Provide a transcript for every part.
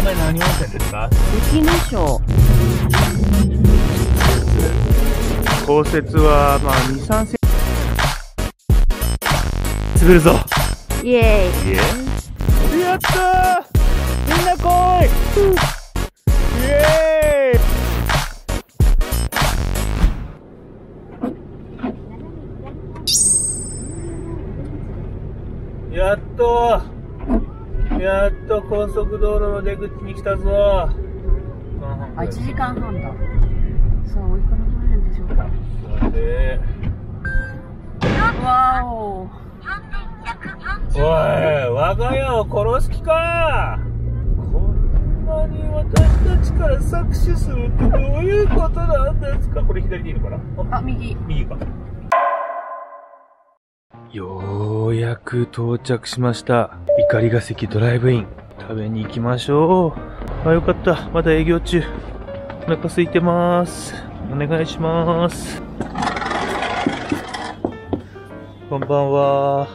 前何温泉ですか？ 関野省。 降雪はまあ2、3センチ滑るぞ。 イエーイ。 イエーイ。やったー、みんな来い。イエーイ。やっと高速道路の出口に来たぞ。 あ、1時間半だ。さあ、おいくらぐらいなんでしょうか。 さて、 わお。 おい、我が家を殺す気か。こんなに私たちから搾取するってどういうことなんですか。これ左でいいのかな。 あ、右か。 ようやく到着しました。碇ヶ関ドライブイン。食べに行きましょう。あ、よかった。まだ営業中。お腹空いてます。お願いします。こんばんは。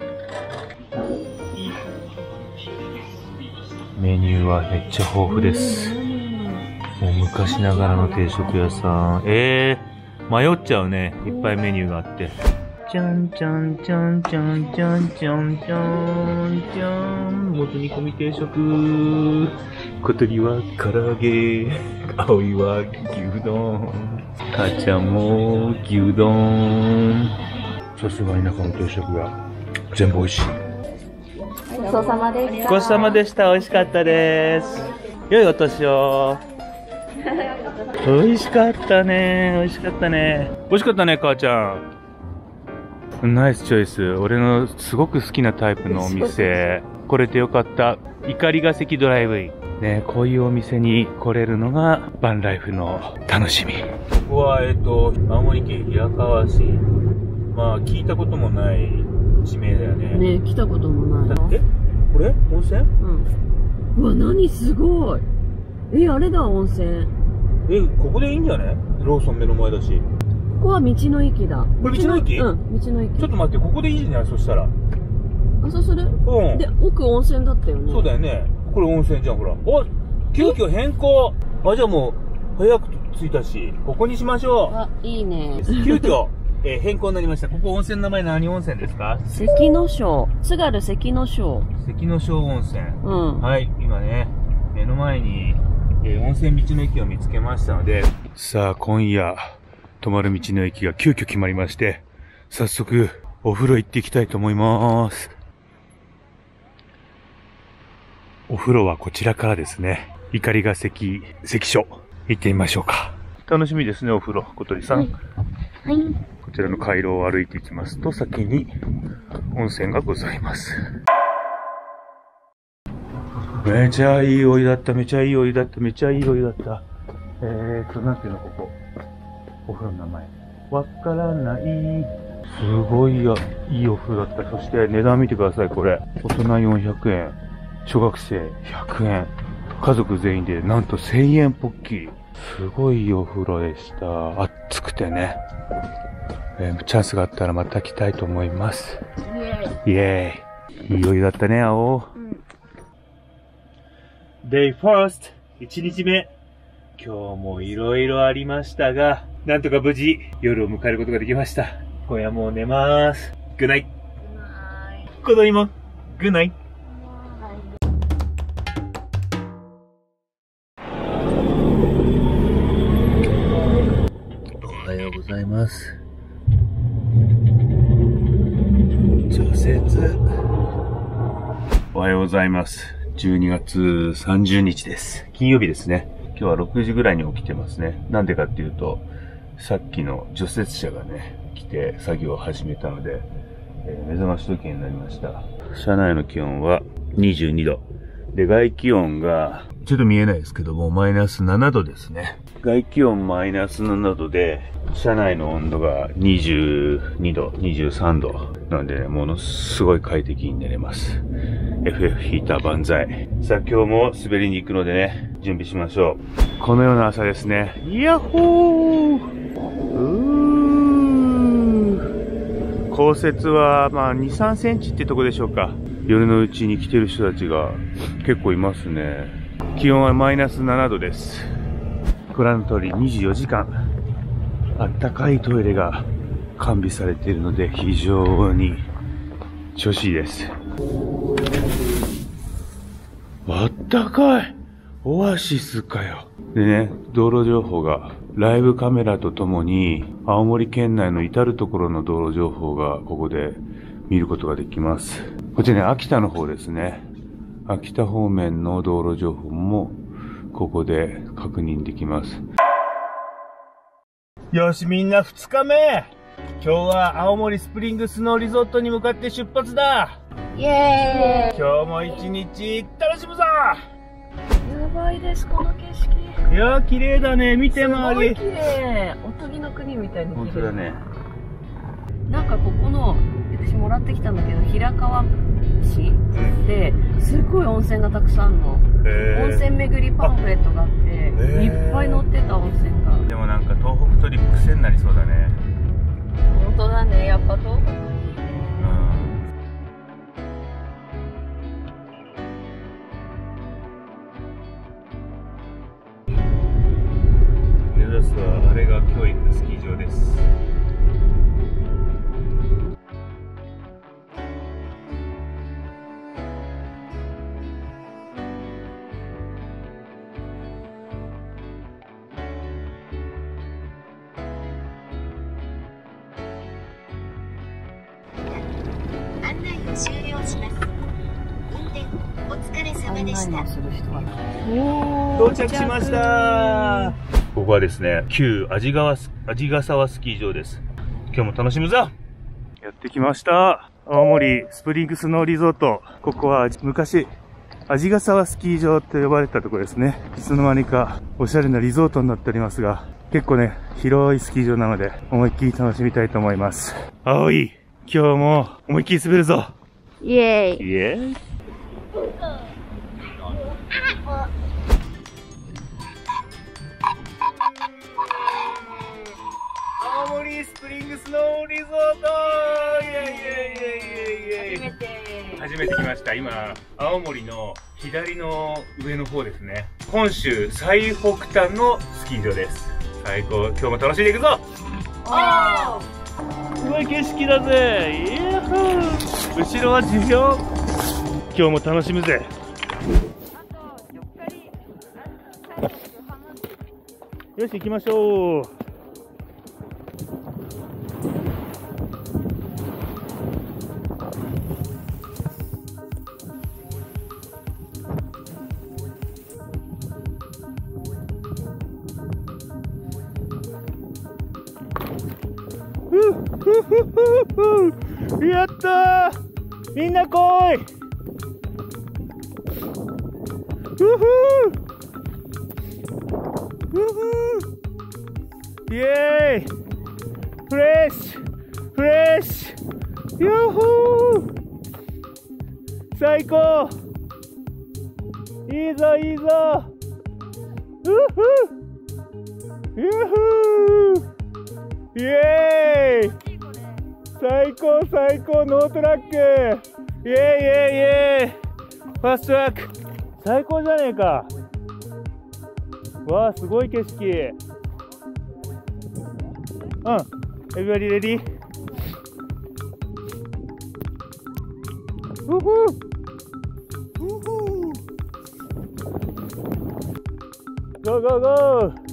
メニューはめっちゃ豊富です。もう昔ながらの定食屋さん。迷っちゃうね。いっぱいメニューがあって。じゃんじゃんじゃんじゃんじゃんじゃんじゃんじゃん。元煮込み定食。小鳥は唐揚げ。葵は牛丼。母ちゃんも牛丼。さすが田舎の定食が全部美味しい。 ごちそうさまでした。 ごちそうさまでした。美味しかったです。良いお年を。美味しかったね。美味しかったね。美味しかったね、母ちゃん。ナイスチョイス。俺のすごく好きなタイプのお店。来れてよかった。碇ヶ関ドライブイン。ね、こういうお店に来れるのがバンライフの楽しみ。ここは、青森県平川市。まあ、聞いたこともない地名だよね。 ね、来たこともない。 これ温泉？ うん。うわ、何すごい。あれだ、温泉。 ここでいいんじゃね？ローソン目の前だし。 ここは道の駅だ。 これ道の駅？ うん、道の駅。 ちょっと待って、ここでいいじゃない、そしたら。 あ、そうする？ うん。 で、奥温泉だったよね。 そうだよね。これ温泉じゃん、ほら。お、急遽変更。あ、じゃあもう、早く着いたし、ここにしましょう。 あ、いいね。 急遽、変更になりました。ここ温泉の名前何温泉ですか？ 関野省。津軽関野省。 関野省温泉。 うん。 はい、今ね、目の前に、温泉道の駅を見つけましたので、さあ、今夜、泊まる道の駅が急遽決まりまして、早速、お風呂行っていきたいと思います。お風呂はこちらからですね。碇ヶ関関所。行ってみましょうか。楽しみですね、お風呂。小鳥さん。 はい。 こちらの回廊を歩いていきますと、先に温泉がございます。めちゃいいお湯だった、めちゃいいお湯だった、めちゃいいお湯だった。なんていうの、ここ。お風呂の名前。わからない。すごいいいお風呂だった。そして値段見てください、これ。大人400円。小学生100円。家族全員でなんと1000円ポッキリ。すごいいいお風呂でした。暑くてね。チャンスがあったらまた来たいと思います。イエーイ。いいお湯だったね、青。Day first。1日目。今日もいろいろありましたが、なんとか無事夜を迎えることができました。今夜もう寝まーす。グッナイ。子供もグッナイ。おはようございます。除雪。おはようございます。12月30日です。金曜日ですね。今日は6時ぐらいに起きてますね。なんでかっていうと、さっきの除雪車がね、来て作業を始めたので、目覚まし時計になりました。車内の気温は22度。で、外気温が、ちょっと見えないですけども、マイナス7度ですね。外気温マイナス7度で、車内の温度が22度、23度。なんでね、ものすごい快適に寝れます。FF ヒーター万歳。さあ今日も滑りに行くのでね、準備しましょう。このような朝ですね。ヤッホー！降雪はまあ2、3センチってとこでしょうか。夜のうちに来てる人たちが結構いますね。 気温はマイナス7度です。ご覧の通り24時間あったかいトイレが完備されているので非常に調子いいです。あったかいオアシスかよ。でね、道路情報がライブカメラとともに青森県内の至るところの道路情報がここで見ることができます。こちらね、秋田の方ですね。秋田方面の道路情報もここで確認できます。よし、みんな2日目。今日は青森スプリングスノーリゾートに向かって出発だ。 イエーイ。 今日も一日楽しむぞ。 やばいです、この景色。 いやー、綺麗だね。見て周り。 すごい綺麗。おとぎの国みたいに綺麗。 本当だね。 なんかここの、私もらってきたんだけど、平川市ですっごい温泉がたくさんの温泉巡りパンフレットがあって、いっぱい載ってた温泉が。 でもなんか東北トリップ癖になりそうだね。 本当だね、やっぱ東北。 目指すはあれが教育スキー場です。 案内を終了します。運転お疲れ様でした。 到着しました。ここはですね、旧鰺ヶ沢スキー場です。今日も楽しむぞ。やってきました。青森スプリングスノーリゾート。ここは昔鰺ヶ沢スキー場と呼ばれたところですね。いつの間にかおしゃれなリゾートになっておりますが、結構ね、広いスキー場なので思いっきり楽しみたいと思います。青い、今日も思いっきり滑るぞ。 イエーイ。 イエーイ。青森スプリングスノーリゾート。イエイイエイイエイイエイイエイ。初めて来ました。今青森の左の上の方ですね。本州最北端のスキー場です。最高。今日も楽しんでいくぞ。すごい景色だぜ。イエー。後ろは地表。今日も楽しむぜ。よし、行きましょう。やったー、みんな来い。イエーイ。フレッシュフレッシュ。ヤッホー、最高。いいぞいいぞ。ヤッホー、イエーイ。最高最高。ノートラック。イエーイイエーイイエーイ。ファーストラック最高じゃねえか。わあ、すごい景色。エビバディレディ。ゴーゴーゴー。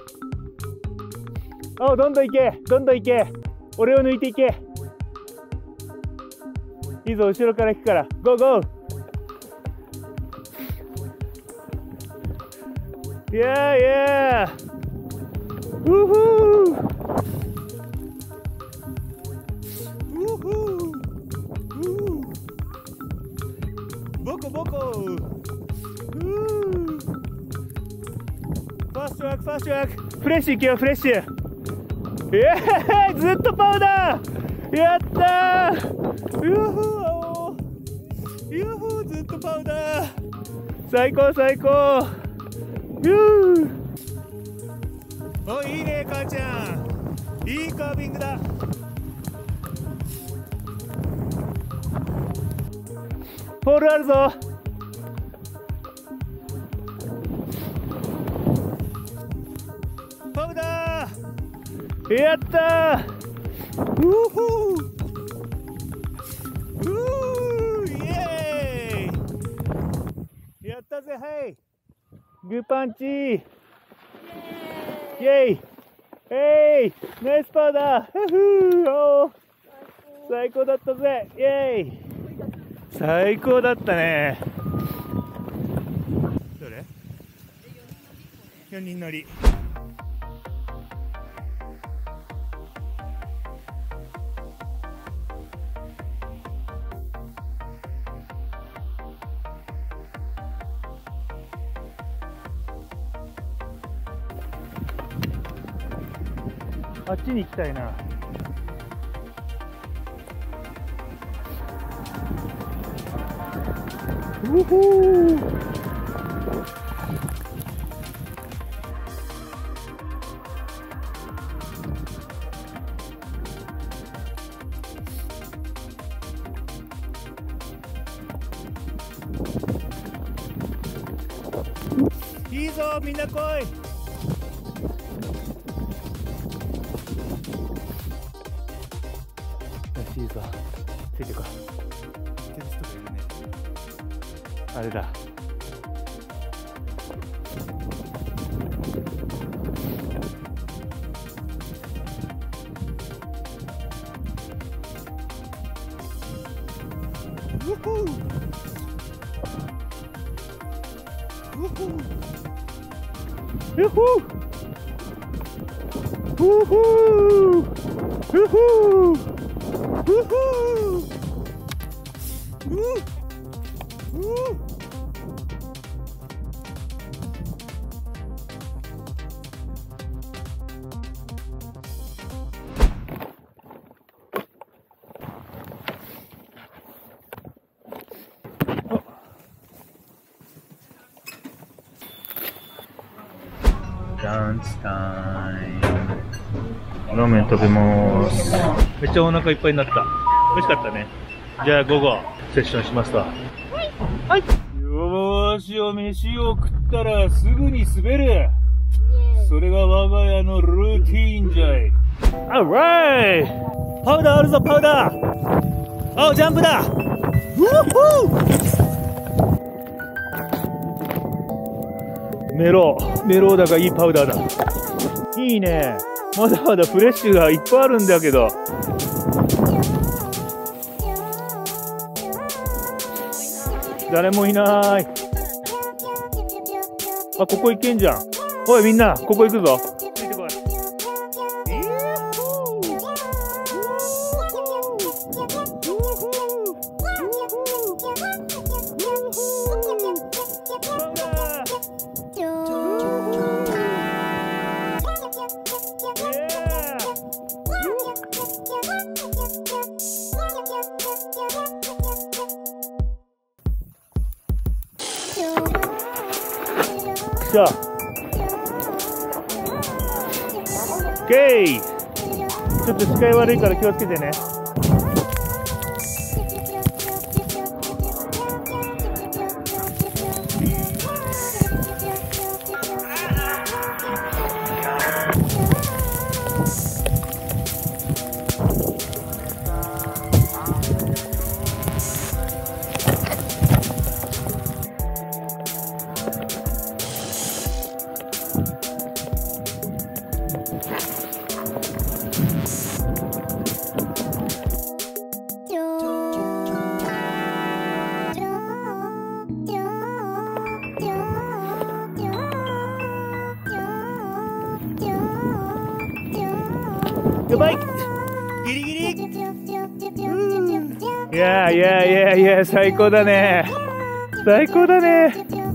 あ、どんどん行けどんどん行け。俺を抜いていけ。いいぞ、後ろから行くから。ゴーゴー。イエーイイエー。ウフー。ボコボコ。ファーストワークファーストワーク。フレッシュいけよフレッシュ。ずっとパウダー。やったー。ユーフーユーフー、ずっとパウダー。最高最高。お、いいね母ちゃん。いいカービングだ。ポールあるぞ。 やったー。イエーイ。やったぜ。はい、グーパンチ。イエーイ。ナイスパウダー。おー、最高だったぜ。イエーイ。最高だったね。どれ？4人乗り。あっちに行きたいな。うほー。いいぞ、みんな来い。いいぞ、ついてこい。言ってる人がいるね。あれだ。ウホー。ウホー。ウホー。ウホー。ウホー。ランチタイム。ラーメン食べます。めっちゃお腹いっぱいになった。美味しかったね。じゃあ午後セッションしますわ。はい。よーし、お飯を食ったらすぐに滑る。それが我が家のルーティーンじゃい。あらい。パウダーあるぞ、パウダー。あ、ジャンプだ。メローだがいいパウダーだ。いいね。まだまだフレッシュがいっぱいあるんだけど。誰もいない。あ、ここ行けんじゃん。おいみんな、ここ行くぞ。ついてこい。じゃあ、オッケー。ちょっと視界悪いから気をつけてね。やばい、ギリギリ。いや、最高だね。最高だね。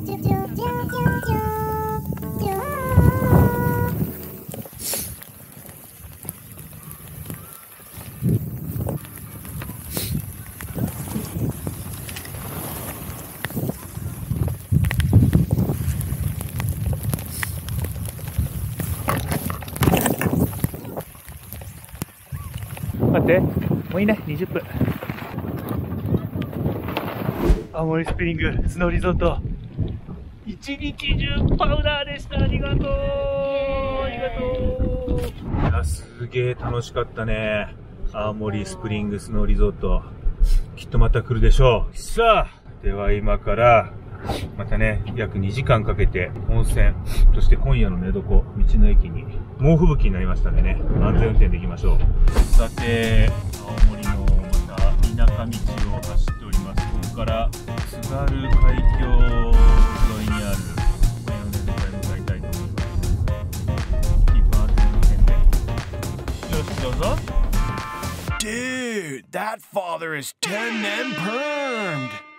待って、もういいね、20分。青森スプリングスノーリゾート、一日中パウダーでした。ありがとう。 いや、すげえ楽しかったね。青森スプリングスノーリゾート。きっとまた来るでしょう。さあ、では今から、またね、約2時間かけて温泉、そして今夜の寝床、道の駅に、猛吹雪になりましたんでね、安全運転で行きましょう。さて、青森のまた田舎道を走っております。ここから津軽海峡沿いにある今夜の寝床へ向かいたいと思います。キーパー安全運転で。よろしくどうぞ。 Dude, that father is 10 and permed.